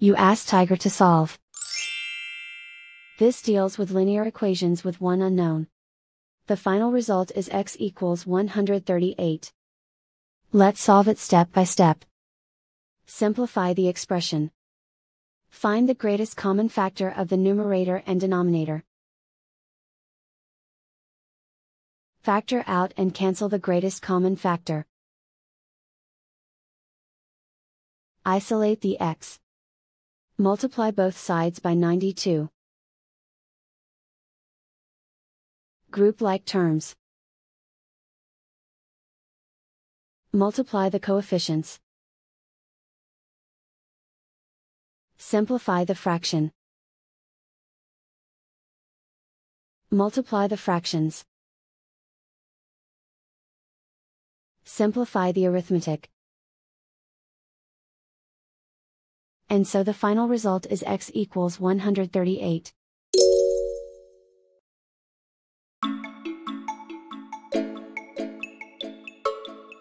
You ask Tiger to solve. This deals with linear equations with one unknown. The final result is x equals 138. Let's solve it step by step. Simplify the expression. Find the greatest common factor of the numerator and denominator. Factor out and cancel the greatest common factor. Isolate the x. Multiply both sides by 92. Group like terms. Multiply the coefficients. Simplify the fraction. Multiply the fractions. Simplify the arithmetic. And so the final result is x equals 138.